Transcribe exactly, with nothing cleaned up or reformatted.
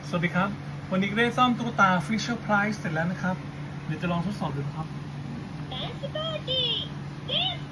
สวัสดีครับวันนี้ก็ได้ซ่อมตุ๊กตา Fisher Price เสร็จแล้วนะครับเดี๋ยวจะลองทดสอบดูครับダンスパーティーです